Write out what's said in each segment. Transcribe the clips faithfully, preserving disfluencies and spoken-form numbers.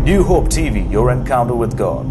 New Hope T V, your encounter with God.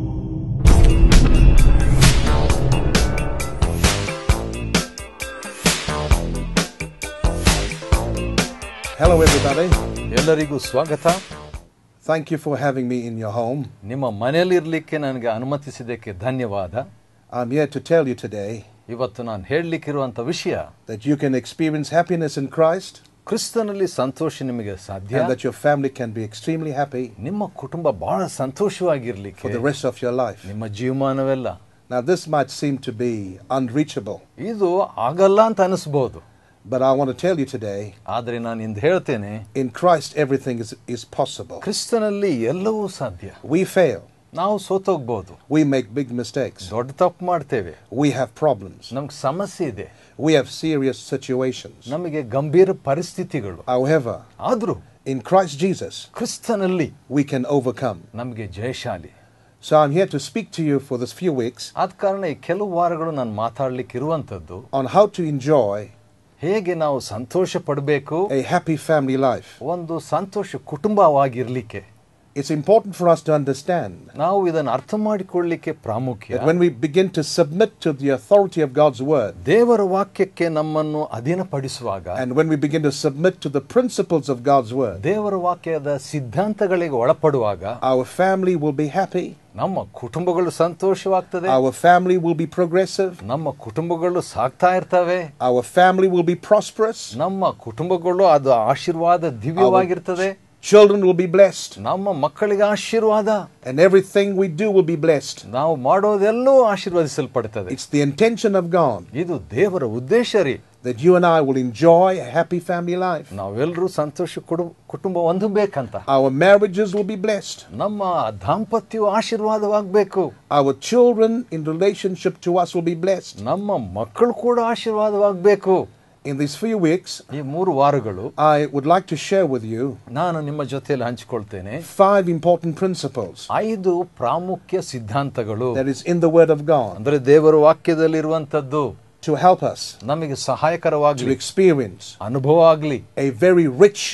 Hello everybody. ಎಲ್ಲರಿಗೂ ಸ್ವಾಗತ. Thank you for having me in your home. ನಿಮ್ಮ ಮನೆಯಲ್ಲಿ ಇರಲಿಕ್ಕೆ ನನಗೆ ಅನುಮತಿಸಿದ್ದಕ್ಕೆ ಧನ್ಯವಾದ. I'm here to tell you today ಇವತ್ತು ನಾನು ಹೇಳಲಿಕ್ಕಿರುವಂತ ವಿಷಯ that you can experience happiness in Christ ಕ್ರಿಸ್ತನಲ್ಲಿ ಸಂತೋಷ ನಿಮಗೆ ಸಾಧ್ಯ and that your family can be extremely happy ನಿಮ್ಮ ಕುಟುಂಬ ಬಹಳ ಸಂತೋಷವಾಗಿರಲಿಕ್ಕೆ for the rest of your life. ನಿಮ್ಮ ಜೀವಮಾನವೆಲ್ಲ. Now this might seem to be unreachable. ಇದು ಆಗಲ್ಲ ಅಂತ ಅನಿಸಬಹುದು. But I want to tell you today, ಆದರೆ ನಾನು ಇಂದು ಹೇಳ್ತೇನೆ, in Christ everything is, is possible. ಕ್ರಿಸ್ತನಲ್ಲಿ ಎಲ್ಲವೂ ಸಾಧ್ಯ. We fail. ನಾವು ಸೋತೋಗಬಹುದು. We make big mistakes. ದೊಡ್ಡ ತಪ್ಪು ಮಾಡ್ತೇವೆ. We have problems. ನಮಗೆ ಸಮಸ್ಯೆ ಇದೆ. We have serious situations. ನಮಗೆ ಗಂಭೀರ ಪರಿಸ್ಥಿತಿಗಳು. However, ಆದರೂ in Christ Jesus, ಕ್ರಿಸ್ತನಲ್ಲಿ we can overcome. ನಮಗೆ ಜಯಶಾಲಿ. So I'm here to speak to you for this few weeks ಆದ ಕಾರಣ ಈ ಕೆಲವು ವಾರಗಳು ನಾನು ಮಾತಾಡಲಿಕ್ಕೆ ಇರುವಂತದ್ದು on how to enjoy ಹೇಗೆ ನಾವು ಸಂತೋಷ ಪಡಬೇಕು, a happy family life. ಒಂದು ಸಂತೋಷ ಕುಟುಂಬವಾಗಿರಲಿಕ್ಕೆ. It's important for us to understand ನಾವು ಇದನ್ನು ಅರ್ಥ ಮಾಡಿಕೊಳ್ಳಲಿಕ್ಕೆ ಪ್ರಾಮುಖ್ಯ. that when we begin to submit to the authority of God's word, ದೇವರ ವಾಕ್ಯಕ್ಕೆ ನಮ್ಮನ್ನು ಅಧೀನಪಡಿಸುವಾಗ, and when we begin to submit to the principles of God's word, ದೇವರ ವಾಕ್ಯದ ಸಿದ್ಧಾಂತಗಳಿಗೆ ಒಳಪಡುವಾಗ our family will be happy. ನಮ್ಮ ಕುಟುಂಬಗಳು ಸಂತೋಷವಾಗ್ತದೆ. Our family will be progressive. ನಮ್ಮ ಕುಟುಂಬಗಳು ಸಾಗ್ತಾ ಇರ್ತವೆ. Our family will be prosperous. ನಮ್ಮ ಕುಟುಂಬಗಳು ಅದು ಆಶೀರ್ವಾದ ದಿವ್ಯವಾಗಿರ್ತದೆ. Children will be blessed. ನಮ್ಮ ಮಕ್ಕಳಿಗೆ ಆಶೀರ್ವಾದ. And everything we do will be blessed. ನಾವು ಮಾಡೋದೆಲ್ಲವೂ ಆಶೀರ್ವದಿಸಲ್ಪಡುತ್ತದೆ. It's the intention of God ಇದು ದೇವರ ಉದ್ದೇಶ ರೀ, that you and I will enjoy a happy family life. ನಾವೆಲ್ಲರೂ ಸಂತೋಷ ಕುಟುಂಬ ಹೊಂದಬೇಕಂತ. Our marriages will be blessed. ನಮ್ಮ ದಾಂಪತ್ಯವು ಆಶೀರ್ವಾದವಾಗಬೇಕು. Our children in relationship to us will be blessed. ನಮ್ಮ ಮಕ್ಕಳು ಕೂಡ ಆಶೀರ್ವಾದವಾಗಬೇಕು. In these few weeks, ಈ ಮೂರು ವಾರಗಳು I would like to share with you ನಾನು ನಿಮ್ಮ ಜೊತೆಯಲ್ಲಿ ಹಂಚಿಕೊಳ್ತೇನೆ five important principles ಐದು ಪ್ರಾಮುಖ್ಯ ಸಿದ್ಧಾಂತಗಳು that is in the Word of God ಅಂದರೆ ದೇವರ ವಾಕ್ಯದಲ್ಲಿರುವಂತದ್ದು to help us ನಮಗೆ to ಸಹಾಯಕರವಾಗಲಿ, experience ಅನುಭವ ಆಗಲಿ, a very rich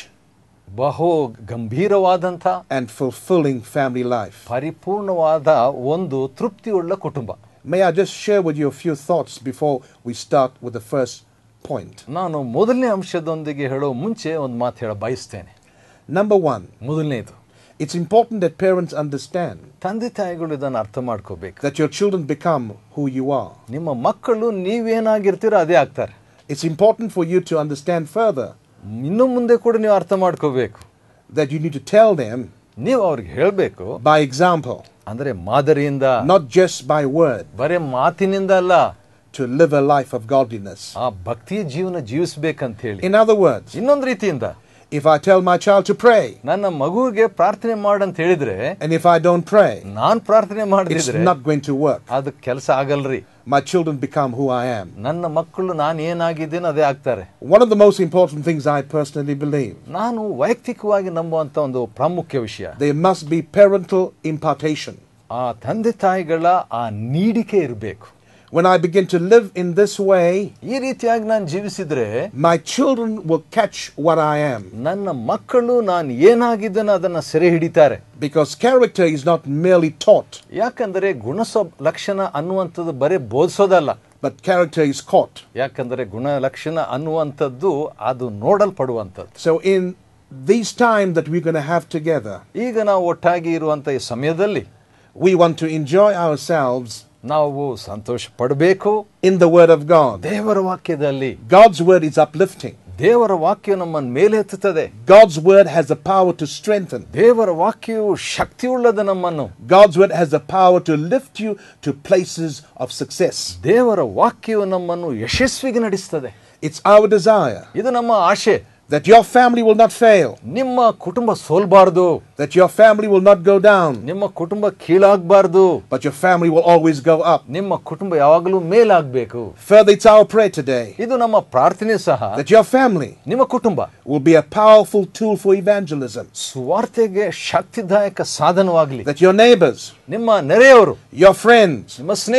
ಬಹು ಗಂಭೀರವಾದಂಥ and fulfilling family life. ಪರಿಪೂರ್ಣವಾದ ಒಂದು ತೃಪ್ತಿಯುಳ್ಳ ಕುಟುಂಬ. May I just share with you a few thoughts before we start with the first point. ನಾನು ಮೊದಲನೇ ಅಂಶದೊಂದಿಗೆ ಹೇಳೋ ಮುಂಚೆ ಒಂದು ಮಾತು ಹೇಳ ಬಯಸ್ತೇನೆ. Number one, ಮೊದಲನೇದು, it's important that parents understand ತಂದೆ ತಾಯಿಗಳು ಇದನ್ನು ಅರ್ಥ ಮಾಡ್ಕೋಬೇಕು. that your children become who you are. ನಿಮ್ಮ ಮಕ್ಕಳು ನೀವೇನಾಗಿರ್ತೀರೋ ಅದೇ ಆಗ್ತಾರೆ. It's important for you to understand further ಇನ್ನು ಮುಂದೆ ಕೂಡ ನೀವು ಅರ್ಥ ಮಾಡ್ಕೋಬೇಕು. that you need to tell them ನೀವು ಅವ್ರಿಗೆ ಹೇಳಬೇಕು by example, ಅಂದ್ರೆ ಮಾದರಿಯಿಂದ, not just by word, ಬರೇ ಮಾತಿನಿಂದ ಅಲ್ಲ, to live a life of godliness. ಆ ಭಕ್ತಿಯ ಜೀವನ ಜೀವಿಸಬೇಕಂತ ಹೇಳಿ. In other words, ಇನ್ನೊಂದು ರೀತಿಯಿಂದ, if I tell my child to pray ನನ್ನ ಮಗುವಿಗೆ ಪ್ರಾರ್ಥನೆ ಮಾಡಂತ ಹೇಳಿದ್ರೆ, and if I don't pray, ನಾನ್ ಪ್ರಾರ್ಥನೆ it's ಮಾಡಿದ್ರೆ not going to work. ಅದು ಕೆಲಸ ಆಗಲ್ರಿ. My children become who I am. ನನ್ನ ಮಕ್ಕಳು ನಾನು ಏನಾಗಿದ್ದೇನೆ ಅದೇ ಆಗ್ತಾರೆ. One of the most important things I personally believe, ನಾನು ವೈಯಕ್ತಿಕವಾಗಿ ನಂಬುವಂತ ಒಂದು ಪ್ರಾಮುಖ್ಯ ವಿಷಯ, there must be parental impartation. ಆ ತಂದೆ ತಾಯಿಗಳ ಆ ನೀಡಿಕೆ ಇರಬೇಕು. When I begin to live in this way, ಈ ರೀತಿಯಾಗಿ ನಾನು ಜೀವಿಸಿದ್ರೆ my children will catch what I am. ನನ್ನ ಮಕ್ಕಳು ನಾನು ಏನಾಗಿದ್ದೇನೆ ಅದನ್ನ ಸೆರೆ ಹಿಡಿತಾರೆ. Because character is not merely taught, ಯಾಕಂದ್ರೆ ಗುಣ ಲಕ್ಷಣ ಅನ್ನುವಂಥದ್ದು ಬರೀ ಬೋಧಿಸೋದಲ್ಲ, but character is caught. ಯಾಕಂದ್ರೆ ಗುಣ ಲಕ್ಷಣ ಅನ್ನುವಂಥದ್ದು ಅದು ನೋಡಲ್ಪಡುವಂಥದ್ದು. So in these time that we're going to have together, ಈಗ ನಾವು ಒಟ್ಟಾಗಿ ಇರುವಂತ ಈ ಸಮಯದಲ್ಲಿ we want to enjoy ourselves ನಾವು ಸಂತೋಷ ಪಡಬೇಕು. in the Word of God. ದೇವರ ವಾಕ್ಯದಲ್ಲಿ God's Word is uplifting. ದೇವರ ವಾಕ್ಯ ನಮ್ಮನ್ನು ಮೇಲೆ ಎತ್ತುತ್ತದೆ. God's Word has the power to strengthen. ದೇವರ ವಾಕ್ಯವು ಶಕ್ತಿಯುಳ್ಳದ ನಮ್ಮನ್ನು. God's Word has the power to lift you to places of success. ದೇವರ ವಾಕ್ಯವು ನಮ್ಮನ್ನು ಯಶಸ್ವಿಗೆ ನಡೆಸುತ್ತದೆ. It's our desire ಇದು ನಮ್ಮ ಆಶೆ, that your family will not fail, ನಿಮ್ಮ ಕುಟುಂಬ ಸೋಲ್ಬಾರ್ದು, that your family will not go down, ನಿಮ್ಮ ಕುಟುಂಬ ಕೀಳಾಗಬಾರ್ದು, but your family will always go up. ನಿಮ್ಮ ಕುಟುಂಬ ಯಾವಾಗಲೂ ಮೇಲಾಗಬೇಕು. Further, it's our prayer today ಇದು ನಮ್ಮ ಪ್ರಾರ್ಥನೆ ಸಹ, that your family ನಿಮ್ಮ ಕುಟುಂಬ will be a powerful tool for evangelism, ಸುವಾರ್ತೆಗೆ ಶಕ್ತಿದಾಯಕ ಸಾಧನವಾಗಲಿ. that your neighbors, ನಿಮ್ಮ ನೆರೆಯವರು, your friends ನಿಮ್ಮ ಸ್ನೇಹಿತರು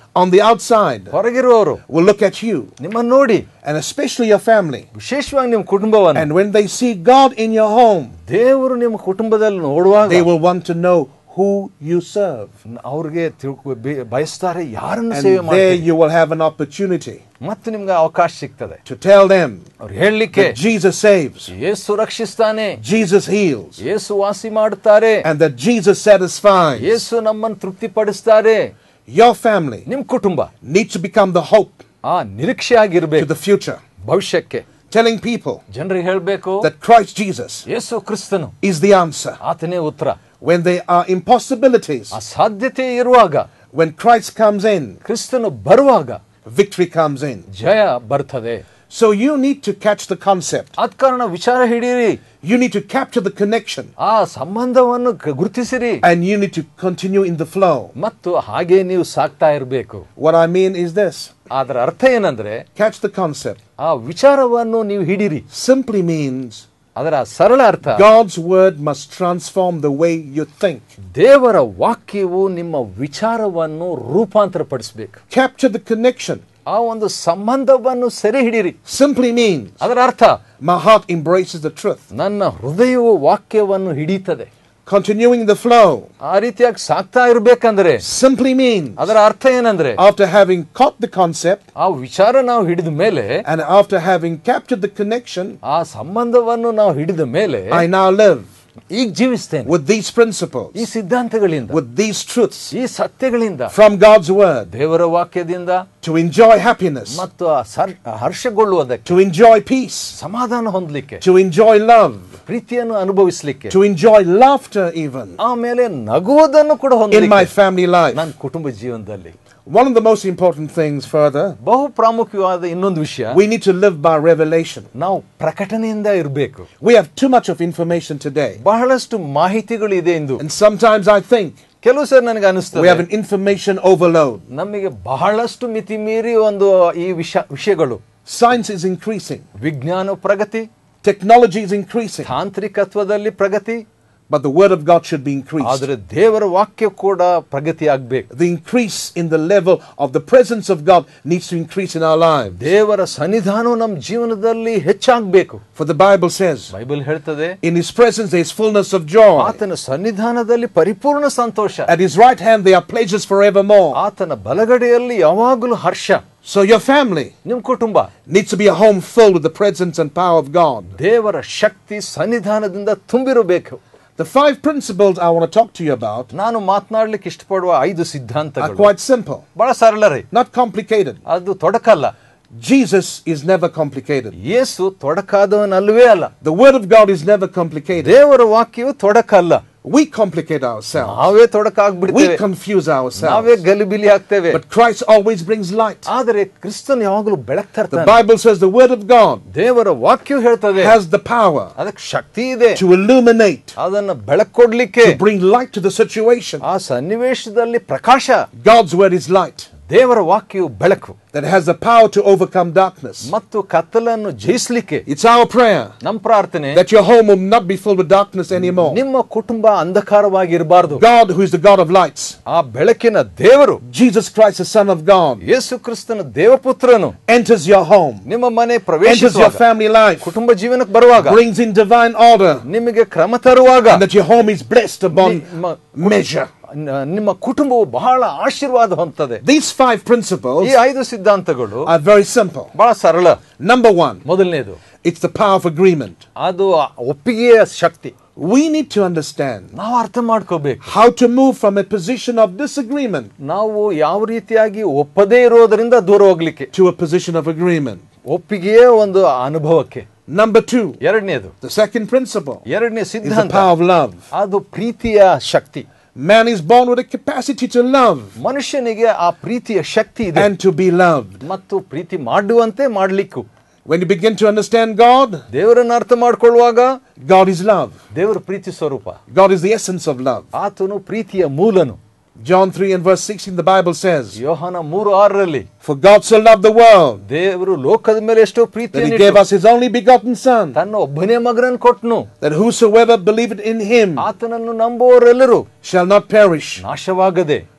on the outside ಹೊರಗಿರುವವರು will look at you, ನಿಮ್ಮನ್ನು ನೋಡಿ, and especially your family. ವಿಶೇಷವಾಗಿ ನಿಮ್ಮ ಕುಟುಂಬವನ್ನು, And when they see God in your home, ದೇವರು ನಿಮ್ಮ ಕುಟುಂಬದಲ್ಲಿ ನೋಡುವಾಗ they will want to know who you serve. ಅವ್ರಿಗೆ ಬಯಸ್ತಾರೆ ಯಾರನ್ನು And ಸೇವೆ there ಮಾಡ್ತೀರಿ. you will have an opportunity ಮತ್ತು ನಿಮ್ಗೆ ಅವಕಾಶ ಸಿಗ್ತದೆ to tell them ಅವ್ರು ಹೇಳಲಿಕ್ಕೆ, that Jesus saves, Yesu ರಕ್ಷಿಸ್ತಾನೆ, Jesus heals, ಯೇಸು ವಾಸಿ ಮಾಡುತ್ತಾರೆ, and that Jesus satisfies. ಯೇಸು ನಮ್ಮನ್ನು ತೃಪ್ತಿಪಡಿಸ್ತಾರೆ. Your family ನಿಮ್ ಕುಟುಂಬ needs to become the hope ಆ ನಿರೀಕ್ಷೆ to ಆಗಿರ್ಬೇಕು the future, ಭವಿಷ್ಯಕ್ಕೆ. telling people ಜನರಿಗೆ ಹೇಳಬೇಕು, that Christ Jesus ಯೇಸು ಕ್ರಿಸ್ತನು is the answer. ಆತನೇ ಉತ್ತರ. When there are impossibilities, ಅಸಾಧ್ಯತೆ ಇರುವಾಗ, when Christ comes in, ಕ್ರಿಸ್ತನು ಬರುವಾಗ victory comes in. ಜಯ ಬರ್ತದೆ. So you need to catch the concept. ಆದ ಕಾರಣ ವಿಚಾರ ಹಿಡೀರಿ, You need to capture the connection, ಆ ಸಂಬಂಧವನ್ನು ಗ- ಗುರುತಿಸಿರಿ, and you need to continue in the flow. ಮತ್ತು ಹಾಗೆ ನೀವು ಸಾಕ್ತಾ ಇರಬೇಕು. What I mean is this. ಅದರ ಅರ್ಥ ಏನಂದ್ರೆ, Catch the concept. ಆ ವಿಚಾರವನ್ನು ನೀವು ಹಿಡೀರಿ. Simply means ಅದರ ಸರಳ ಅರ್ಥ, God's word must transform the way you think. ದೇವರ ವಾಕ್ಯವು ನಿಮ್ಮ ವಿಚಾರವನ್ನು ರೂಪಾಂತರಪಡಿಸಬೇಕು. Capture the connection. ಆ ಒಂದು ಸಂಬಂಧವನ್ನು ಸೆರೆ ಹಿಡೀರಿ. Simply means ಅದರ ಅರ್ಥ, my heart embraces the truth. ನನ್ನ ಹೃದಯವು ವಾಕ್ಯವನ್ನು ಹಿಡಿತದೆ. Continuing the flow ಆ ರೀತಿಯಾಗಿ ಸಾಕ್ತಾ ಇರಬೇಕಂದ್ರೆ simply means ಅದರ ಅರ್ಥ ಏನಂದ್ರೆ, after having caught the concept ಆ ವಿಚಾರ ನಾವು ಹಿಡಿದ ಮೇಲೆ, and after having captured the connection, ಆ ಸಂಬಂಧವನ್ನು ನಾವು ಹಿಡಿದ ಮೇಲೆ, I now live ಈಗ ಜೀವಿಸ್ತೇನೆ with these principles, ಈ ಸಿದ್ಧಾಂತಗಳಿಂದ, with these truths ಈ ಸತ್ಯಗಳಿಂದ, from God's word, ದೇವರ ವಾಕ್ಯದಿಂದ, to enjoy happiness, ಮತ್ತು ಆ ಸರ್- ಹರ್ಷಗೊಳ್ಳುವುದಕ್ಕೆ, to enjoy peace, ಸಮಾಧಾನ ಹೊಂದಲಿಕ್ಕೆ, to enjoy love, ಪ್ರೀತಿಯನ್ನು ಅನುಭವಿಸಲಿಕ್ಕೆ, to enjoy laughter even ಆಮೇಲೆ ನಗುವುದನ್ನು ಕೂಡ in my ಹೊಂದಲಿಕ್ಕೆ family life. ನನ್ನ ಕುಟುಂಬ ಜೀವನದಲ್ಲಿ. One of the most important things further, ಬಹು ಪ್ರಾಮುಖ್ಯವಾದ ಇನ್ನೊಂದು ವಿಷಯ, we need to live by revelation. ನಾವು ಪ್ರಕಟಣೆಯಿಂದ ಇರಬೇಕು. We have too much of information today, ಬಹಳಷ್ಟು ಮಾಹಿತಿಗಳು ಇದೆ ಎಂದು and sometimes I think ಕೆಲವು ಸರಿ ನನಗೆ we have ಅನಿಸ್ತದೆ, an information overload. ನಮಗೆ ಬಹಳಷ್ಟು ಮಿತಿ ಮೀರಿ ಒಂದು ಈ ವಿಷ ವಿಷಯಗಳು. Science is increasing, ವಿಜ್ಞಾನ ಪ್ರಗತಿ, technology is increasing, ತಾಂತ್ರಿಕತ್ವದಲ್ಲಿ Pragathi, but the word of God should be increased. ಆದರೆ ದೇವರ ವಾಕ್ಯ ಕೂಡ ಪ್ರಗತಿ ಆಗಬೇಕು. The increase in the level of the presence of God needs to increase in our lives. ದೇವರ ಸನ್ನಿಧಾನವು ನಮ್ಮ ಜೀವನದಲ್ಲಿ ಹೆಚ್ಚಾಗಬೇಕು. For the Bible says, Bible ಹೇಳ್ತದೆ, in His presence there is fullness of joy. ಆತನ ಸನ್ನಿಧಾನದಲ್ಲಿ ಪರಿಪೂರ್ಣ ಸಂತೋಷ, At His right hand there are pleasures forevermore. ಆತನ ಬಲಗಡೆಯಲ್ಲಿ ಯಾವಾಗಲೂ ಹರ್ಷ. So your family ನಿಮ್ಮ ಕುಟುಂಬ needs to be a home filled with the presence and power of God. ದೇವರ ಶಕ್ತಿ ಸನ್ನಿಧಾನದಿಂದ ತುಂಬಿರಬೇಕು. The five principles I want to talk to you about ನಾನು ಮಾತನಾಡಲಿಕ್ಕೆ ಇಷ್ಟಪಡುವ ಐದು are ಸಿದ್ಧಾಂತಗಳು quite simple, ಬಹಳ ಸರಳ ರೀ, not complicated. ಅದು ತೊಡಕಲ್ಲ. Jesus is never complicated. ಯೇಸು ತೊಡಕಾದವನಲ್ವೇ ಅಲ್ಲ. The word of God is never complicated. ದೇವರ ವಾಕ್ಯವು ತೊಡಕಲ್ಲ. We complicate ourselves. ನಾವೇ We ತೊಡಕಾಗ್ಬಿಡ್ತೇವೆ, confuse ನಾವೇ ourselves. ಗಲಿಬಿಲಿ ಆಗ್ತೇವೆ. But Christ always brings light. ಆದರೆ ಕ್ರಿಸ್ತನ್ ಯಾವಾಗಲೂ ಬೆಳಕು The ತರ್ತಾನೆ. Bible says the word of God ದೇವರ ವಾಕ್ಯವು ಹೇಳ್ತದೆ, has the power ಅದಕ್ಕೆ ಶಕ್ತಿ ಇದೆ, to illuminate, ಅದನ್ನ ಬೆಳಕು ಕೊಡ್ಲಿಕ್ಕೆ, to bring light to the situation. ಆ ಸನ್ನಿವೇಶದಲ್ಲಿ ಪ್ರಕಾಶ. God's word is light ದೇವರ ವಾಕ್ಯವು ಬೆಳಕು that has the power to overcome darkness. ಮತ್ತು ಕತ್ತಲನ್ನು ಜಯಿಸಲಿಕ್ಕೆ. It's our prayer ನಮ್ಮ ಪ್ರಾರ್ಥನೆ, that your home will not be filled with darkness anymore. ನಿಮ್ಮ ಕುಟುಂಬ ಅಂಧಕಾರವಾಗಿರಬಾರದು. God, who is the God of lights, ಆ ಬೆಳಕಿನ ದೇವರು Jesus Christ, the Son of God, ಯೇಸು ಕ್ರಿಸ್ತನ ದೇವಪುತ್ರನು enters your home, ನಿಮ್ಮ ಮನೆ enters your ಪ್ರವೇಶಿಸುವಾಗ, family life, ಕುಟುಂಬ ಜೀವನಕ್ಕೆ ಬರುವಾಗ, brings in divine order, ನಿಮಗೆ ಕ್ರಮ ತರುವಾಗ, and that your home is blessed beyond ನಿಮ್ಮ measure. ನ- ನಿಮ್ಮ ಕುಟುಂಬವು ಬಹಳ ಆಶೀರ್ವಾದ ಹೊಂದದೆ. These five principles ಈ ಐದು ಸಿದ್ಧಾಂತಗಳು are very simple. ಬಹಳ ಸರಳ. Number one, ಮೊದಲನೇದು, it's the power of agreement. ಅದು ಒಪ್ಪಿಗೆಯ ಶಕ್ತಿ. We need to understand ನಾವು ಅರ್ಥ ಮಾಡ್ಕೋಬೇಕು, how to move from a position of disagreement ನಾವು ಯಾವ ರೀತಿಯಾಗಿ ಒಪ್ಪದೇ ಇರೋದರಿಂದ ದೂರ ಹೋಗ್ಲಿಕ್ಕೆ to a position of agreement. ಒಪ್ಪಿಗೆಯೇ ಒಂದು ಅನುಭವಕ್ಕೆ. Number two, ಎರಡನೇದು, the second principle ಎರಡನೇ is the ಸಿದ್ಧಾಂತ, power of love. ಅದು ಪ್ರೀತಿಯ ಶಕ್ತಿ. Man is born with a capacity to love ಮನುಷ್ಯನಿಗೆ ಆ ಪ್ರೀತಿಯ ಶಕ್ತಿ ಇದೆ and to be loved. ಮತ್ತು ಪ್ರೀತಿ ಮಾಡುವಂತೆ ಮಾಡ್ಲಿಕ್ಕೂ. When you begin to understand God, ದೇವರನ್ನ ಅರ್ಥ ಮಾಡ್ಕೊಳ್ಳುವಾಗ, God is love. ದೇವರು ಪ್ರೀತಿ ಸ್ವರೂಪ, God is the essence of love. ಆತನು ಪ್ರೀತಿಯ ಮೂಲನು. John three and verse sixteen, the Bible says, ಯೋಹಾನ ಮೂರು ಆರರಲ್ಲಿ, for God so loved the world ದೇವರು ಲೋಕದ ಮೇಲೆ ಎಷ್ಟೋ that He ಪ್ರೀತಿಯನ್ನು gave ಇಟ್ಟು us His only begotten Son, ತನ್ನ ಒಬ್ಬನೇ ಮಗನನ್ನು ಕೊಟ್ಟನು, that whosoever believeth in Him ಆತನನ್ನು ನಂಬುವವರೆಲ್ಲರೂ shall not perish, ನಾಶವಾಗದೆ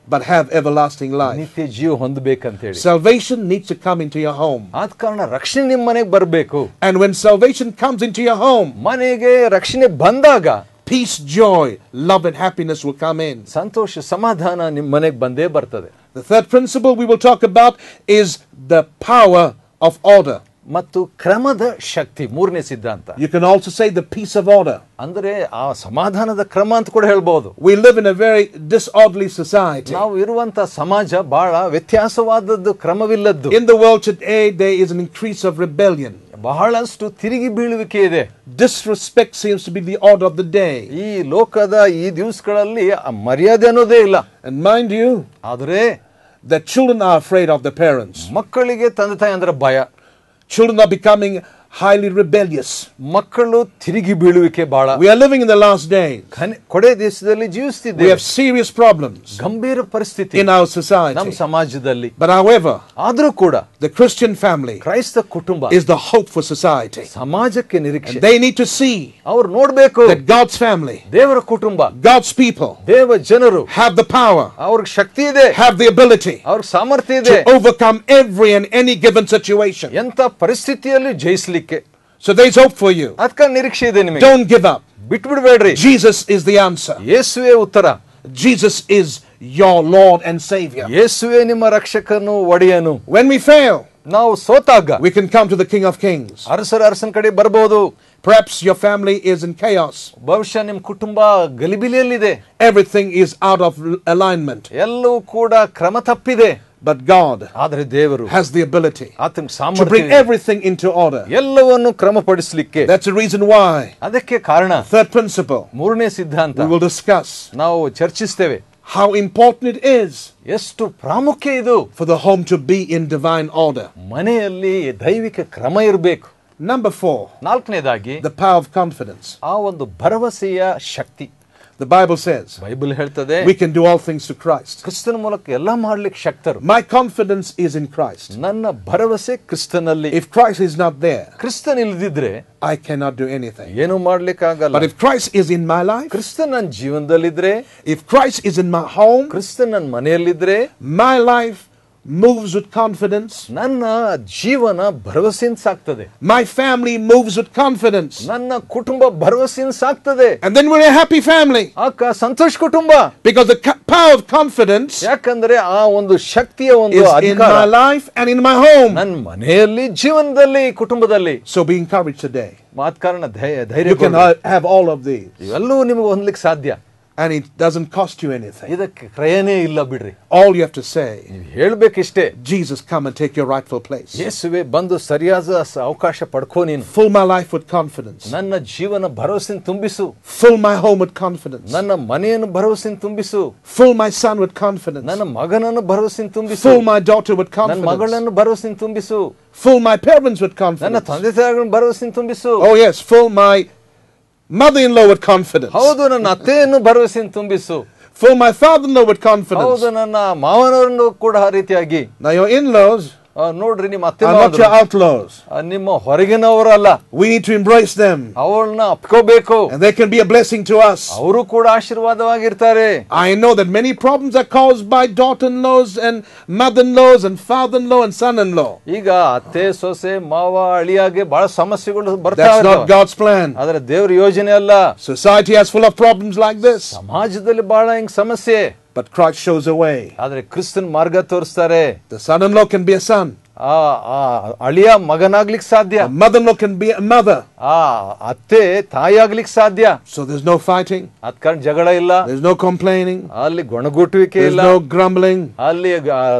but have everlasting life. ನಿತ್ಯ ಜೀವ ಹೊಂದಬೇಕಂತ ಹೇಳಿ. Salvation needs to come into your home. ಆದ ಕಾರಣ ರಕ್ಷಣೆ ನಿಮ್ಮ ಮನೆಗೆ ಬರಬೇಕು. And when salvation comes into your home, ಮನೆಗೆ ರಕ್ಷಣೆ ಬಂದಾಗ peace, joy, love and happiness will come in. ಸಂತೋಷ ಸಮಾಧಾನ ನಿಮ್ಮ ಮನೆಗೆ ಬಂದೇ ಬರ್ತದೆ. The third principle we will talk about is the power of order. ಮತ್ತು ಕ್ರಮದ ಶಕ್ತಿ, ಮೂರನೇ ಸಿದ್ಧಾಂತ. You can also say the peace of order. ಅಂದರೆ ಆ ಸಮಾಧಾನದ ಕ್ರಮ ಅಂತ ಕೂಡ ಹೇಳ್ಬೋದು. We live in a very disorderly society. ನಾವು ಇರುವಂತ ಸಮಾಜ ಬಹಳ ವ್ಯತ್ಯಾಸವಾದದ್ದು, ಕ್ರಮವಿಲ್ಲದ್ದು. In the world today there is an increase of rebellion. ಬಹಳಷ್ಟು ತಿರುಗಿ ಬೀಳುವಿಕೆ ಇದೆ. Disrespect seems to be the order of the day. ಈ ಲೋಕದ ಈ ದಿವಸಗಳಲ್ಲಿ ಮರ್ಯಾದೆ ಅನ್ನೋದೇ ಇಲ್ಲ. And mind you, ಆದರೆ the children are afraid of the parents. ಮಕ್ಕಳಿಗೆ ತಂದೆ ತಾಯಿ ಅಂದ್ರೆ ಭಯ. Children are becoming highly rebellious. ಮಕ್ಕಳು ತಿರುಗಿ ಬೀಳುವಿಕೆ ಬಹಳ. We are living in the last days. ಕೊಡೆ ದೇಶದಲ್ಲಿ ಜೀವಿಸುತ್ತಿದ್ದೇವೆ. We have serious problems ಗಂಭೀರ ಪರಿಸ್ಥಿತಿ in our society. ನಮ್ಮ ಸಮಾಜದಲ್ಲಿ. But however, ಆದರೂ ಕೂಡ the Christian family ಕ್ರೈಸ್ತ ಕುಟುಂಬ is the hope for society. ಸಮಾಜಕ್ಕೆ ನಿರೀಕ್ಷೆ. And they need to see ಅವರು ನೋಡಬೇಕು that God's family, ದೇವರ ಕುಟುಂಬ, God's people ದೇವ ಜನರು have the power, ಅವ್ರಿಗೆ ಶಕ್ತಿ ಇದೆ, have the ability ಅವ್ರಿಗೆ ಸಾಮರ್ಥ್ಯ ಇದೆ to overcome every and any given situation. ಎಂತ ಪರಿಸ್ಥಿತಿಯಲ್ಲಿ ಜಯಿಸಲಿಕ್ಕೆ. So there is hope for you. ಅದಕ್ಕೆ ನಿರೀಕ್ಷೆ ಇದೆ ನಿಮಗೆ. Don't give up. ಬಿಟ್ಬಿಡಬೇಡ್ರಿ. Jesus is the answer. ಯೇಸುವೇ ಉತ್ತರ. Jesus is your Lord and Savior. ಯೇಸುವೇ ನಿಮ್ಮ ರಕ್ಷಕನು, ಒಡೆಯನು. When we fail, ನಾವು ಸೋತಾಗ we can come to the King of Kings. ಅರಸರ ಅರಸನ ಕಡೆ ಬರಬಹುದು. Perhaps your family is in chaos. ಬಹುಶಃ ನಿಮ್ಮ ಕುಟುಂಬ ಗಲಿಬಿಲಿಯಲ್ಲಿದೆ. Everything is out of alignment. ಎಲ್ಲವೂ ಕೂಡ ಕ್ರಮ ತಪ್ಪಿದೆ. But God ಆದರೆ ದೇವರು has the ability ಆತನ to ಸಾಮರ್ಥ್ಯ bring everything into order. ಎಲ್ಲವನ್ನು ಕ್ರಮಪಡಿಸಲಿಕ್ಕೆ. That's the reason why. ಅದಕ್ಕೆ ಕಾರಣ. Third principle ಮೂರನೇ ಸಿದ್ಧಾಂತ we will discuss ನಾವು ಚರ್ಚಿಸ್ತೇವೆ. how important it is ಎಷ್ಟು ಪ್ರಾಮುಖ್ಯ ಇದು for the home to be in divine order. ಮನೆಯಲ್ಲಿ ದೈವಿಕ ಕ್ರಮ ಇರಬೇಕು. Number four, ನಾಲ್ಕನೇದಾಗಿ the power of confidence. ಆ ಒಂದು ಭರವಸೆಯ ಶಕ್ತಿ. The Bible says ಬೈಬಲ್ ಹೇಳ್ತದೆ we can do all things through Christ. ಕ್ರಿಸ್ತನ ಮೂಲಕ ಎಲ್ಲ ಮಾಡ್ಲಿಕ್ಕೆ ಶಕ್ತರು. My confidence is in Christ. ನನ್ನ ಭರವಸೆ ಕ್ರಿಸ್ತನಲ್ಲಿ. If Christ is not there, ಕ್ರಿಸ್ತನ್ ಇಲ್ಲದಿದ್ರೆ I cannot do anything. ಏನು ಮಾಡ್ಲಿಕ್ಕೆ ಆಗಲ್ಲ. But if Christ is in my life, ಕ್ರಿಸ್ತನ್ ನನ್ನ ಜೀವನದಲ್ಲಿದ್ರೆ, if Christ is in my home, ಕ್ರಿಸ್ತನ್ ನನ್ನ ಮನೆಯಲ್ಲಿದ್ರೆ, my life moves with confidence. ನನ್ನ ಜೀವನ ಭರವಸೆಯಿಂದ ಸಾಕ್ತದೆ. My family moves with confidence. ನನ್ನ ಕುಟುಂಬ ಭರವಸೆಯಿಂದ ಸಾಕ್ತದೆ. And then we're a happy family. ಆಕ ಸಂತೋಷ ಕುಟುಂಬ. Because the ca- power of confidence ಯಾಕಂದ್ರೆ ಆ ಒಂದು ಶಕ್ತಿಯ ಒಂದು is in ಅಧಿಕಾರ my life and in my home. ನನ್ನ ಮನೆಯಲ್ಲಿ, ಜೀವನದಲ್ಲಿ, ಕುಟುಂಬದಲ್ಲಿ. So be encouraged today. ಮಾತ್ ಕಾರಣ ಧೈರ್ಯ. You can ha- have all of these. ಇವೆಲ್ಲವೂ ನಿಮಗೆ ಹೊಂದಲಿಕ್ಕೆ ಸಾಧ್ಯ. And it doesn't cost you anything. ಇದಕ್ಕೆ ಕ್ರಯನೇ ಇಲ್ಲ ಬಿಡ್ರಿ. All you have to say, ನೀವು ಹೇಳ್ಬೇಕಿಷ್ಟೇ, Jesus, come and take your rightful place. ಯೇಸುವೆ ಬಂದು ಸರಿಯಾದ ಅವಕಾಶ ಪಡ್ಕೋ ನೀನು. Fill my life with confidence. ನನ್ನ ಜೀವನ ಭರವಸೆಯಿಂದ ತುಂಬಿಸು. Fill my home with confidence. ನನ್ನ ಮನೆಯನ್ನು ಭರವಸೆಯಿಂದ ತುಂಬಿಸು. Fill my son with confidence. ನನ್ನ ಮಗನನ್ನು ಭರವಸೆಯಿಂದ ತುಂಬಿಸು. Fill my daughter with ನನ್ನ confidence. ಮಗಳನ್ನು ಭರವಸೆಯಿಂದ ತುಂಬಿಸು. Fill my parents with ನನ್ನ confidence. ತಂದೆ ತಾಯಿಗಳನ್ನು ಭರವಸೆಯಿಂದ ತುಂಬಿಸು. Oh yes, fill my mother-in-law with confidence. ಹೌದು, ನನ್ನ ಅತ್ತೆಯನ್ನು ಭರವಸೆಯಿಂದ ತುಂಬಿಸು. Fill my father-in-law with confidence. ಹೌದು, ನನ್ನ ಮಾವನವರನ್ನು ಕೂಡ ಆ ರೀತಿಯಾಗಿ. Now your in-laws ಆ, ನೋಡ್ರಿ, ನಿಮ್ಮ ಅತ್ತೆ are not your outlaws. ನಿಮ್ಮ ಹೊರಗಿನವರಲ್ಲ. We need to embrace them. ಅವಳನ್ನ ಅಪ್ಕೋಬೇಕು. And they can be a blessing to us. ಅವರು ಕೂಡ ಆಶೀರ್ವಾದವಾಗಿರ್ತಾರೆ. I know that many problems are caused by daughter-in-laws and mother-in-laws and father-in-law and son-in-law. ಈಗ ಅತ್ತೆ, ಸೊಸೆ, ಮಾವ, ಅಳಿಯಾಗೆ ಬಹಳ ಸಮಸ್ಯೆಗಳು ಬರ್ತಾ That's ಇದಾವೆ. not God's plan. ಆದ್ರೆ ದೇವ್ರ ಯೋಜನೆ ಅಲ್ಲ. Society is full of problems like this. ಸಮಾಜದಲ್ಲಿ ಬಹಳ ಹಿಂಗ್ ಸಮಸ್ಯೆ. But Christ shows a way. ಆದ್ರೆ ಕ್ರಿಸ್ತನ್ ಮಾರ್ಗ ತೋರಿಸ್ತಾರೆ. The son-in-law can be a son. ಆ ಅಳಿಯ ಮಗನಾಗ್ಲಿಕ್ಕೆ ಸಾಧ್ಯ. The mother-in-law can be a mother. ಆ ಅತ್ತೆ ತಾಯಿಯಾಗ್ಲಿಕ್ಕೆ ಸಾಧ್ಯ. So there's no fighting. ಅದ್ ಕಾರಣ ಜಗಳ ಇಲ್ಲ. There's no complaining. ಅಲ್ಲಿ ಗೊಣಗುಟ್ಟುವಿಕೆ There's ಇಲ್ಲ. no grumbling. ಅಲ್ಲಿ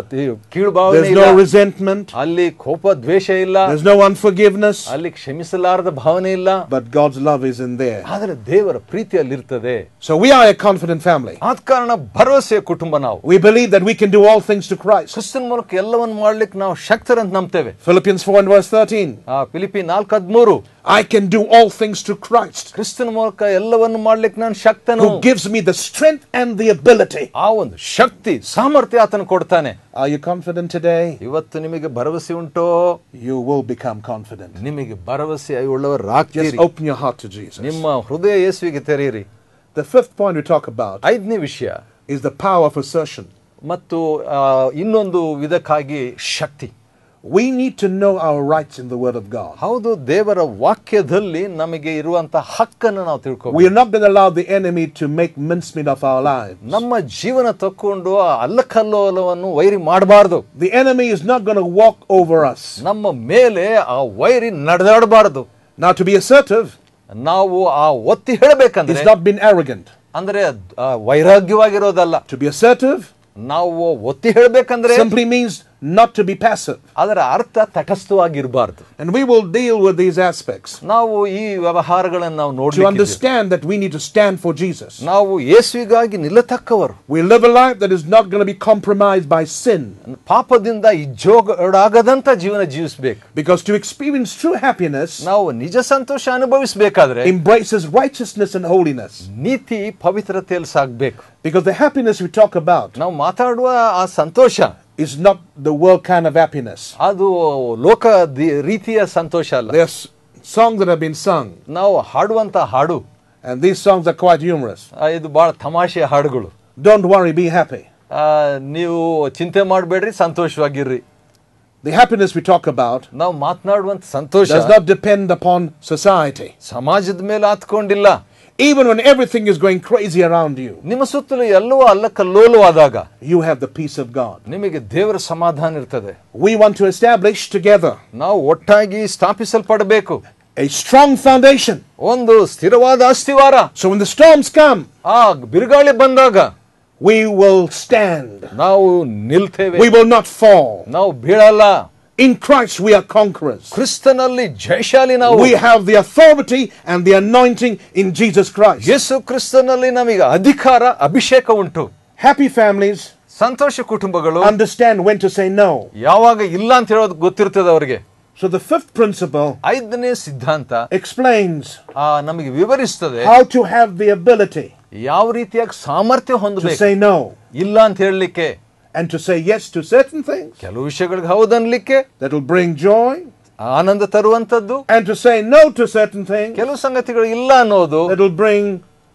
ಕೀಳು ಭಾವನೆ There's ಇಲ್ಲ. no resentment. ಅಲ್ಲಿ ಕೋಪ ದ್ವೇಷ ಇಲ್ಲ. There's no unforgiveness. ಅಲ್ಲಿ ಕ್ಷಮಿಸಲಾರದ ಭಾವನೆ ಇಲ್ಲ. But God's love is in there. ಆದ್ರೆ ದೇವರ ಪ್ರೀತಿ ಅಲ್ಲಿರ್ತದೆ. So we are a confident family. ಆದ ಕಾರಣ ಭರವಸೆಯ ಕುಟುಂಬ ನಾವು. We believe that we can do all things to Christ. ಕ್ರಿಸ್ತನ ಮೂಲಕ ಎಲ್ಲವನ್ನು ಮಾಡ್ಲಿಕ್ಕೆ ನಾವು ಶಕ್ತರಂತ ನಂಬ್ತೇವೆ. Philippians four and verse thirteen. ಆ ಫಿಲಿಪಿ ನಾಲ್ಕು ಹದಿಮೂರು. I can do all things through Christ, ಕ್ರಿಸ್ತನ ಮೂಲಕ ಎಲ್ಲವನ್ನು ಮಾಡ್ಲಿಕ್ಕೆ ನಾನು ಶಕ್ತನು. who gives me the strength and the ability. ಆ ಒಂದು ಶಕ್ತಿ, ಸಾಮರ್ಥ್ಯ ಆತನು ಕೊಡ್ತಾನೆ. Are you confident today? ಇವತ್ತು ನಿಮಗೆ ಭರವಸೆ ಉಂಟೋ? You will become confident. ನಿಮಗೆ ಭರವಸೆ ಉಳ್ಳವರಾಗ್ತೀರಿ. Just open your heart to Jesus. ನಿಮ್ಮ ಹೃದಯ ಯೇಸುವಿಗೆ ತೆರೆಯಿರಿ. The fifth point we talk about ಐದನೇ ವಿಷಯ is the power of assertion. ಮತ್ತು ಇನ್ನೊಂದು ವಿಧಕ್ಕಾಗಿ ಶಕ್ತಿ. We need to know our rights in the Word of God. ಹೌದು, ದೇವರ ವಾಕ್ಯದಲ್ಲಿ ನಮಗೆ ಇರುವಂತಹ ಹಕ್ಕನ್ನು ನಾವು ತಿಳ್ಕೋಬೇಕು. We are not going to allow the enemy to make mincemeat of our lives. ನಮ್ಮ ಜೀವನ ತಕ್ಕೊಂಡು ಅಲ್ಲಕಲ್ಲೋಲವನ್ನು ವೈರಿ ಮಾಡಬಾರದು. The enemy is not going to walk over us. ನಮ್ಮ ಮೇಲೆ ಆ ವೈರಿ ನಡೆದಾಡಬಾರದು. Now, to be assertive, ನಾವು ಆ ಒತ್ತಿ ಹೇಳಬೇಕಂದ್ರೆ it's not being arrogant. ಅಂದ್ರೆ ವೈರಾಗ್ಯವಾಗಿರೋದಲ್ಲ. To be assertive, ನಾವು ಒತ್ತಿ ಹೇಳಬೇಕಂದ್ರೆ simply means not to be passive. ಅದರ ಅರ್ಥ ತಟಸ್ಥವಾಗಿರಬಾರದು. And we will deal with these aspects. ನಾವು ಈ ವ್ಯವಹಾರಗಳನ್ನು ನಾವು To ನೋಡಲಿಕ್ಕೆ, understand that we need to stand for Jesus. ನಾವು ಯೇಸುವಿಗಾಗಿ ನಿಲ್ಲತಕ್ಕವರು. We live a life that is not going to be compromised by sin. ಪಾಪದಿಂದ ಇಜ್ಜೋಗಡಾಗದಂತ ಜೀವನ ಜೀವಿಸಬೇಕು. Because to experience true happiness ನಾವು ನಿಜ ಸಂತೋಷ ಅನುಭವಿಸಬೇಕಾದ್ರೆ embraces righteousness and holiness. ನೀತಿ ಪವಿತ್ರತೆಯಲ್ಲಿ ಸಾಗಬೇಕು. Because the happiness we talk about ನಾವು ಮಾತಾಡುವ ಆ ಸಂತೋಷ is not the world kind of happiness. ಅದು ಲೋಕ ರೀತಿಯ ಸಂತೋಷ ಅಲ್ಲ. There's songs that have been sung, ನಾವು ಹಾಡುವಂತ ಹಾಡು, and these songs are quite humorous. ಇದು ಬಹಳ ತಮಾಷೆ ಹಾಡುಗಳು. Don't worry, be happy. ನೀವು ಚಿಂತೆ ಮಾಡಬೇಡ್ರಿ, ಸಂತೋಷವಾಗಿರ್ರಿ. The happiness we talk about ನಾವು ಮಾತನಾಡುವಂತ ಸಂತೋಷ does not depend upon society. ಸಮಾಜದ ಮೇಲೆ ಹತ್ಕೊಂಡಿಲ್ಲ. Even when everything is going crazy around you, ನಿಮ್ಮ ಸುತ್ತಲೂ ಎಲ್ಲವೂ ಅಲ್ಲಕಲ್ಲೋಲವಾದಾಗ you have the peace of God. ನಿಮಗೆ ದೇವರ ಸಮಾಧಾನ ಇರ್ತದೆ. We want to establish together ನಾವು ಒಟ್ಟಾಗಿ ಸ್ಥಾಪಿಸಲ್ಪಡಬೇಕು. a strong foundation. ಒಂದು ಸ್ಥಿರವಾದ ಅಸ್ತಿವಾರ. So when the storms come, ಆ ಬಿರುಗಾಳಿ ಬಂದಾಗ we will stand. ನಾವು ನಿಲ್ತೇವೆ. We will not fall. ನಾವು ಬೀಳಲ್ಲ. In Christ we are conquerors. ಕ್ರಿಸ್ತನಲ್ಲಿ ಜಯಶಾಲಿ ನಾವು. We have the authority and the anointing in Jesus Christ. ಯೇಸು ಕ್ರಿಸ್ತನಲ್ಲಿ ನಮಗೆ ಅಧಿಕಾರ, ಅಭಿಷೇಕ ಉಂಟು. Happy families ಸಂತೋಷ ಕುಟುಂಬಗಳು understand when to say no. ಯಾವಾಗ ಇಲ್ಲ ಅಂತ ಹೇಳೋದು ಗೊತ್ತಿರ್ತದೆ ಅವರಿಗೆ. So the fifth principle ಐದನೇ ಸಿದ್ಧಾಂತ explains ನಮಗೆ ವಿವರಿಸ್ತದೆ how to have the ability ಯಾವ ರೀತಿಯಾಗಿ ಸಾಮರ್ಥ್ಯ to ಹೊಂದಬೇಕು say no ಇಲ್ಲ ಅಂತ ಹೇಳಲಿಕ್ಕೆ, and to say yes to certain things ಕೆಲವು ವಿಷಯಗಳಿಗೆ ಹೌದು ಅನ್ಲಿಕ್ಕೆ, that will bring joy, Ananda ತರುವಂತದ್ದು, and to say no to certain things ಕೆಲವು ಸಂಗತಿಗಳು ಇಲ್ಲ ಅನ್ನೋದು that will bring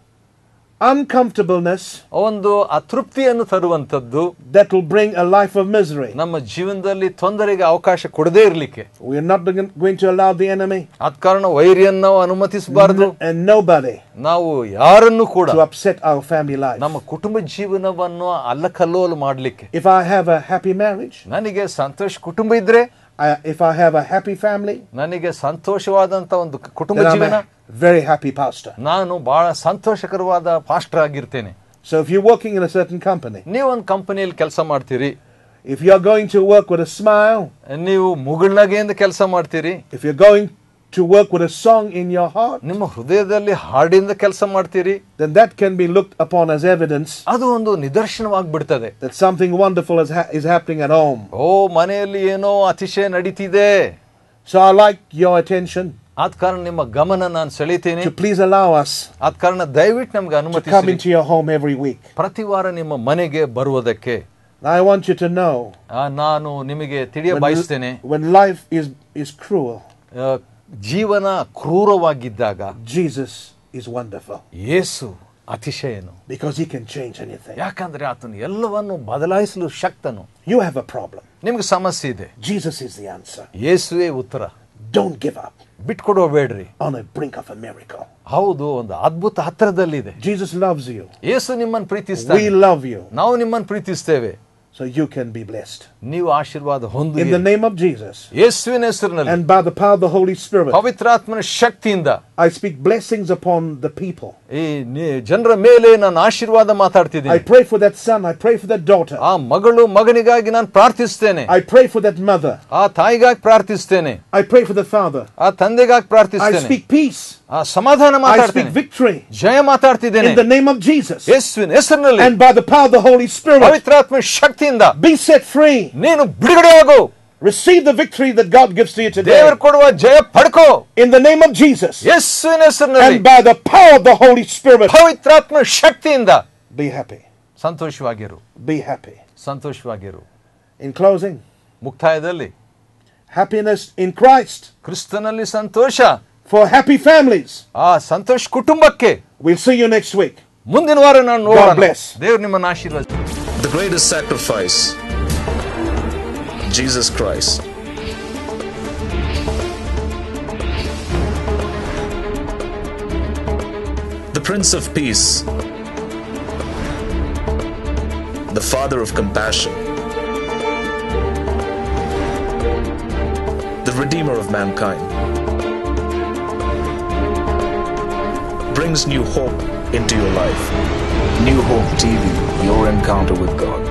uncomfortableness, ಒಂದು ಅತೃಪ್ತಿಯನ್ನು ತರುವಂತದ್ದು, that will bring a life of misery. ನಮ್ಮ ಜೀವನದಲ್ಲಿ ತೊಂದರೆಗೆ ಅವಕಾಶ ಕೊಡದೇ ಇರಲಿಕ್ಕೆ. We are not going to allow the enemy ಆದ ಕಾರಣ ವೈರಿಯನ್ನು ನಾವು ಅನುಮತಿಸಬಾರದು. and nobody ನಾವು ಯಾರನ್ನು ಕೂಡ to upset our family life. ನಮ್ಮ ಕುಟುಂಬ ಜೀವನವನ್ನು ಅಲ್ಲಕಲ್ಲೋಲು ಮಾಡಲಿಕ್ಕೆ. If I have a happy marriage, ನನಗೆ ಸಂತೋಷ ಕುಟುಂಬ ಇದ್ರೆ, I, if I have a happy family, ನನಗೆ ಸಂತೋಷವಾದಂತ ಒಂದು ಕುಟುಂಬ then I'm ಜೀವನ, a very happy pastor. ನಾನು ಬಹಳ ಸಂತೋಷಕರವಾದ ಪಾಸ್ಟರ್ ಆಗಿರ್ತೇನೆ. So if you're working in a certain company, ನೀವು ಒಂದು ಕಂಪನಿಯಲ್ಲಿ ಕೆಲಸ ಮಾಡ್ತೀರಿ, if you're going to work with a smile, ನೀವು ಮುಗುಳ್ನಗೆಯಿಂದ ಕೆಲಸ ಮಾಡ್ತೀರಿ, if you're going to work with a song in your heart, ನಿಮ್ಮ ಹೃದಯದಲ್ಲಿ ಹಾಡಿಂದ ಕೆಲಸ ಮಾಡ್ತೀರಿ, then that can be looked upon as evidence ಅದು ಒಂದು ನಿದರ್ಶನವಾಗಿಬಿಡ್ತದೆ. that something wonderful is, ha- is happening at home. ಓ, ಮನೆಯಲ್ಲಿ ಏನೋ ಅತಿಶಯ ನಡೀತಿದೆ. So I like your attention. ಆದ ಕಾರಣ ನಿಮ್ಮ ಗಮನ ನಾನು ಸೆಳೀತೀನಿ. To please allow us ಆದ ಕಾರಣ ದಯವಿಟ್ಟು ನಮ್ಗೆ to come ಅನುಮತಿಸಿ into your home every week. ಪ್ರತಿ ವಾರ ನಿಮ್ಮ ಮನೆಗೆ ಬರುವುದಕ್ಕೆ. Now I want you to know ಆ, ನಾನು ನಿಮಗೆ ತಿಳಿಯ when, ಬಯಸ್ತೇನೆ, when life is, is cruel, ಆ, ಜೀವನ ಕ್ರೂರವಾಗಿದ್ದಾಗ Jesus is wonderful Yesu ಅತಿಶಯನು. because he can change anything. ಯಾಕಂದ್ರೆ ಆತನು ಎಲ್ಲವನ್ನು ಬದಲಾಯಿಸಲು ಶಕ್ತನು. You have a problem. ನಿಮ್ಗೆ ಸಮಸ್ಯೆ ಇದೆ, Jesus is the answer. ಯೇಸುವೇ ಉತ್ತರ. Don't give up ಬಿಟ್ಕೊಡೋಬೇಡ್ರಿ. on the brink of a miracle. ಹೌದು, ಒಂದು ಅದ್ಭುತ ಹತ್ತಿರದಲ್ಲಿದೆ. Jesus loves you. ಯೇಸು ನಿಮ್ಮನ್ನು ಪ್ರೀತಿಸ್ತಾನೆ, We love you. ನಾವು ನಿಮ್ಮನ್ನು ಪ್ರೀತಿಸ್ತೇವೆ. So you can be blessed. ನೀವು ಆಶೀರ್ವಾದ In ಹೊಂದಿ the name of Jesus ಯೇಸುವಿನ ಹೆಸರಿನಲ್ಲಿ and by the power of the Holy Spirit, ಪವಿತ್ರಾತ್ಮನ ಶಕ್ತಿಯಿಂದ I speak blessings upon the people. ಈ ನಿ- ಜನರ ಮೇಲೆ ನಾನು ಆಶೀರ್ವಾದ I ಮಾತಾಡ್ತಿದ್ದೀನಿ. pray for that son. I pray for that daughter. ಆ ಮಗಳು ಮಗನಿಗಾಗಿ ನಾನು ಪ್ರಾರ್ಥಿಸ್ತೇನೆ. I pray for that mother. ಆ ತಾಯಿಗಾಗಿ ಪ್ರಾರ್ಥಿಸ್ತೇನೆ. I pray for the father. ಆ ತಂದೆಗಾಗಿ I ಪ್ರಾರ್ಥಿಸ್ತೇನೆ. speak peace. ಆ ಸಮಾಧಾನ I speak ಮಾತಾಡ್ತೇನೆ. victory Jaya ಮಾತಾಡ್ತಿದ್ದೇನೆ in the name of Jesus. ಯೇಸುವಿನ ಹೆಸರಿನಲ್ಲಿ. And by the power of the Holy Spirit, ಪವಿತ್ರಾತ್ಮ ಶಕ್ತಿಯಿಂದ be set free. ನೀನು ಬಿಡುಗಡೆಯಾಗು. Receive the victory that God gives to you today. ದೇವರು ಕೊಡುವ ಜಯ ಪಡ್ಕೋ In the name of Jesus. ಯೇಸುವಿನ ಹೆಸರಿನಲ್ಲಿ. And by the power of the Holy Spirit, ಪವಿತ್ರಾತ್ಮ ಶಕ್ತಿಯಿಂದ be happy. ಸಂತೋಷವಾಗಿರು, Be happy. ಸಂತೋಷವಾಗಿರು. In closing, ಮುಕ್ತಾಯದಲ್ಲಿ happiness in Christ ಕ್ರಿಸ್ತನಲ್ಲಿ ಸಂತೋಷ for happy families. ಆ ಸಂತೋಷ ಕುಟುಂಬಕ್ಕೆ. We'll see you next week. ಮುಂದಿನ ವಾರ ನಾನು ನೋಡೋಣ. God bless. ದೇವರು ನಿಮ್ಮನ್ನು ಆಶೀರ್ವದಿಸಲಿ. The greatest sacrifice, Jesus Christ. The Prince of Peace, the Father of compassion, the Redeemer of mankind, brings new hope into your life. New Hope T V, your encounter with God.